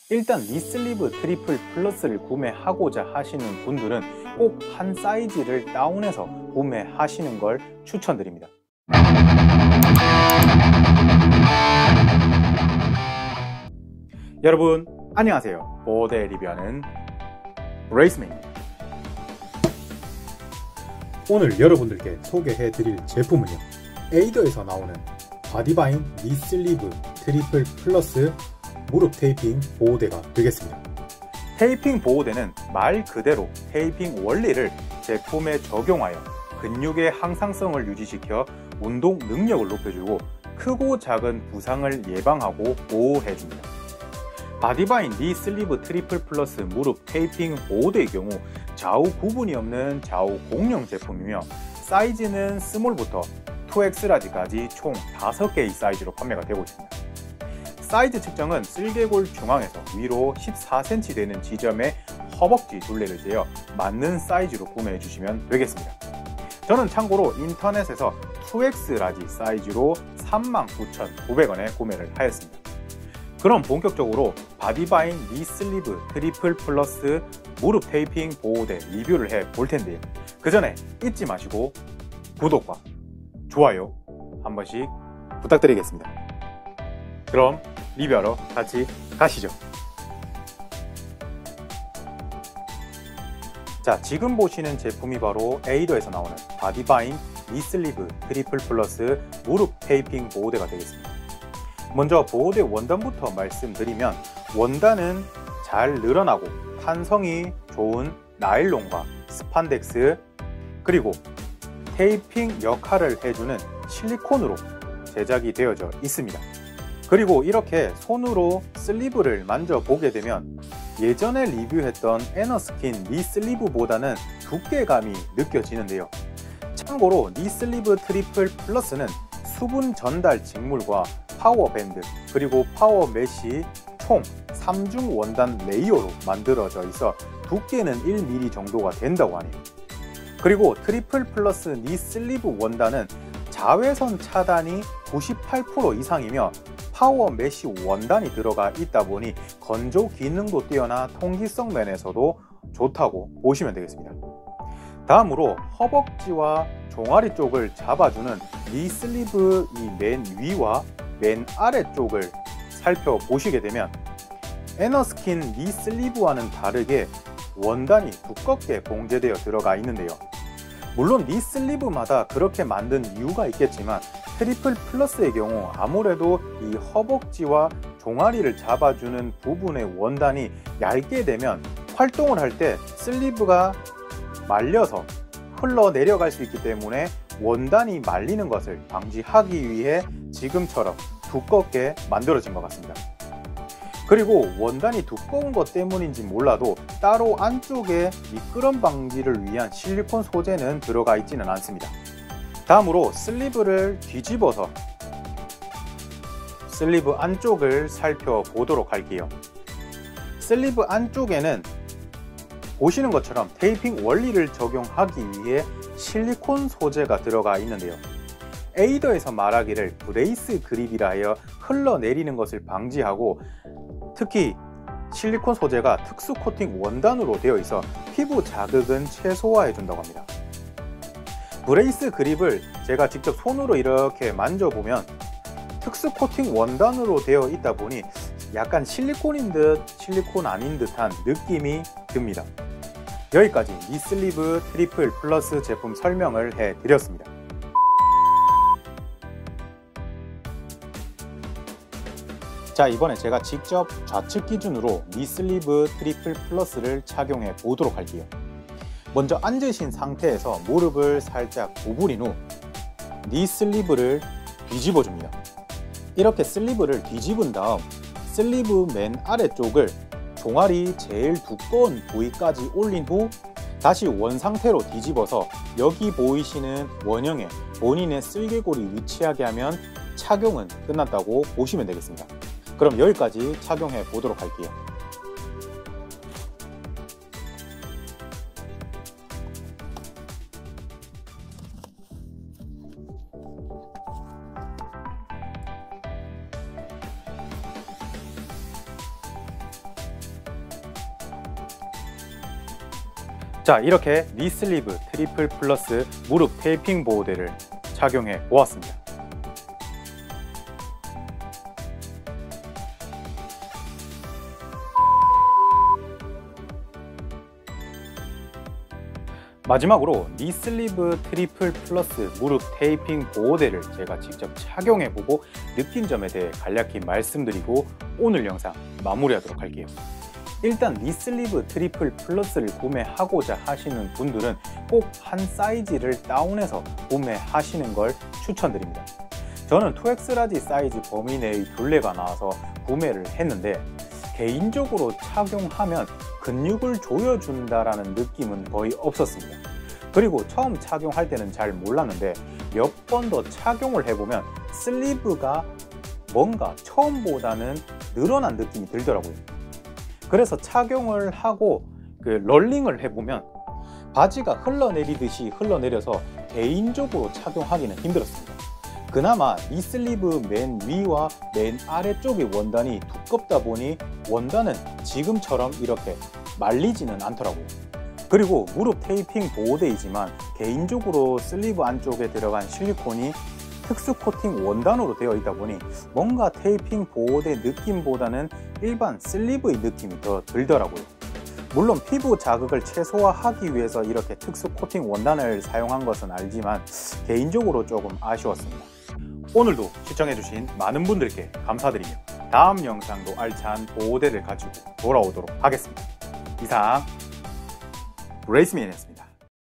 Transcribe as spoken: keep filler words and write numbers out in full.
일단 니슬리브 트리플 플러스를 구매하고자 하시는 분들은 꼭 한 사이즈를 다운해서 구매하시는 걸 추천드립니다. 여러분 안녕하세요. 보호대 리뷰하는 브레이스맨입니다. 오늘 여러분들께 소개해드릴 제품은요, 에이더에서 나오는 바디바인 니슬리브 트리플 플러스 무릎 테이핑 보호대가 되겠습니다. 테이핑 보호대는 말 그대로 테이핑 원리를 제품에 적용하여 근육의 항상성을 유지시켜 운동 능력을 높여주고 크고 작은 부상을 예방하고 보호해줍니다. 바디바인 니슬리브 트리플 플러스 무릎 테이핑 보호대의 경우 좌우 구분이 없는 좌우 공용 제품이며 사이즈는 스몰부터 투 엑스 라지까지 총 다섯 개의 사이즈로 판매가 되고 있습니다. 사이즈 측정은 쓸개골 중앙에서 위로 십사 센티미터 되는 지점에 허벅지 둘레를 재어 맞는 사이즈로 구매해 주시면 되겠습니다. 저는 참고로 인터넷에서 투 엑스 라지 사이즈로 삼만 구천구백 원에 구매를 하였습니다. 그럼 본격적으로 바디바인 니슬리브 트리플 플러스 무릎 테이핑 보호대 리뷰를 해 볼 텐데요. 그 전에 잊지 마시고 구독과 좋아요 한 번씩 부탁드리겠습니다. 그럼 리뷰하러 같이 가시죠. 자, 지금 보시는 제품이 바로 에이더에서 나오는 바디바인 니슬리브 트리플 플러스 무릎 테이핑 보호대가 되겠습니다. 먼저 보호대 원단부터 말씀드리면, 원단은 잘 늘어나고 탄성이 좋은 나일론과 스판덱스, 그리고 테이핑 역할을 해주는 실리콘으로 제작이 되어져 있습니다. 그리고 이렇게 손으로 슬리브를 만져보게 되면 예전에 리뷰했던 에너스킨 니슬리브보다는 두께감이 느껴지는데요. 참고로 니슬리브 트리플 플러스는 수분 전달 직물과 파워밴드 그리고 파워 메쉬 총 삼 중 원단 레이어로 만들어져 있어 두께는 일 밀리미터 정도가 된다고 하네요. 그리고 트리플 플러스 니슬리브 원단은 자외선 차단이 구십팔 퍼센트 이상이며 파워 메쉬 원단이 들어가 있다 보니 건조 기능도 뛰어나 통기성 면에서도 좋다고 보시면 되겠습니다. 다음으로 허벅지와 종아리 쪽을 잡아주는 니슬리브 이 맨 위와 맨 아래 쪽을 살펴보시게 되면 에너스킨 니슬리브와는 다르게 원단이 두껍게 봉제되어 들어가 있는데요. 물론 니슬리브마다 그렇게 만든 이유가 있겠지만 트리플 플러스의 경우 아무래도 이 허벅지와 종아리를 잡아주는 부분의 원단이 얇게 되면 활동을 할 때 슬리브가 말려서 흘러내려갈 수 있기 때문에 원단이 말리는 것을 방지하기 위해 지금처럼 두껍게 만들어진 것 같습니다. 그리고 원단이 두꺼운 것 때문인지 몰라도 따로 안쪽에 미끄럼 방지를 위한 실리콘 소재는 들어가 있지는 않습니다. 다음으로 슬리브를 뒤집어서 슬리브 안쪽을 살펴보도록 할게요. 슬리브 안쪽에는 보시는 것처럼 테이핑 원리를 적용하기 위해 실리콘 소재가 들어가 있는데요. 에이더에서 말하기를 브레이스 그립이라 하여 흘러내리는 것을 방지하고, 특히 실리콘 소재가 특수 코팅 원단으로 되어 있어 피부 자극은 최소화해 준다고 합니다. 브레이스 그립을 제가 직접 손으로 이렇게 만져보면 특수 코팅 원단으로 되어 있다 보니 약간 실리콘인 듯 실리콘 아닌 듯한 느낌이 듭니다. 여기까지 니슬리브 트리플 플러스 제품 설명을 해드렸습니다. 자, 이번에 제가 직접 좌측 기준으로 니슬리브 트리플 플러스를 착용해 보도록 할게요. 먼저 앉으신 상태에서 무릎을 살짝 구부린 후 니슬리브를 뒤집어 줍니다. 이렇게 슬리브를 뒤집은 다음 슬리브 맨 아래쪽을 종아리 제일 두꺼운 부위까지 올린 후 다시 원상태로 뒤집어서 여기 보이시는 원형에 본인의 쓸개골이 위치하게 하면 착용은 끝났다고 보시면 되겠습니다. 그럼 여기까지 착용해 보도록 할게요. 자, 이렇게 니슬리브 트리플 플러스 무릎 테이핑 보호대를 착용해 보았습니다. 마지막으로 니슬리브 트리플 플러스 무릎 테이핑 보호대를 제가 직접 착용해보고 느낀 점에 대해 간략히 말씀드리고 오늘 영상 마무리하도록 할게요. 일단 니슬리브 트리플 플러스를 구매하고자 하시는 분들은 꼭 한 사이즈를 다운해서 구매하시는 걸 추천드립니다. 저는 투 엑스 라지 사이즈 범위 내의 둘레가 나와서 구매를 했는데 개인적으로 착용하면 근육을 조여준다라는 느낌은 거의 없었습니다. 그리고 처음 착용할 때는 잘 몰랐는데 몇 번 더 착용을 해보면 슬리브가 뭔가 처음보다는 늘어난 느낌이 들더라고요. 그래서 착용을 하고 그 럴링을 해보면 바지가 흘러내리듯이 흘러내려서 개인적으로 착용하기는 힘들었습니다. 그나마 니슬리브 맨 위와 맨 아래쪽의 원단이 두껍다 보니 원단은 지금처럼 이렇게 말리지는 않더라고요. 그리고 무릎 테이핑 보호대이지만 개인적으로 슬리브 안쪽에 들어간 실리콘이 특수 코팅 원단으로 되어 있다 보니 뭔가 테이핑 보호대 느낌보다는 일반 슬리브의 느낌이 더 들더라고요. 물론 피부 자극을 최소화하기 위해서 이렇게 특수 코팅 원단을 사용한 것은 알지만 개인적으로 조금 아쉬웠습니다. 오늘도 시청해주신 많은 분들께 감사드리며 다음 영상도 알찬 보호대를 가지고 돌아오도록 하겠습니다. 이상 브레이스민이었습니다.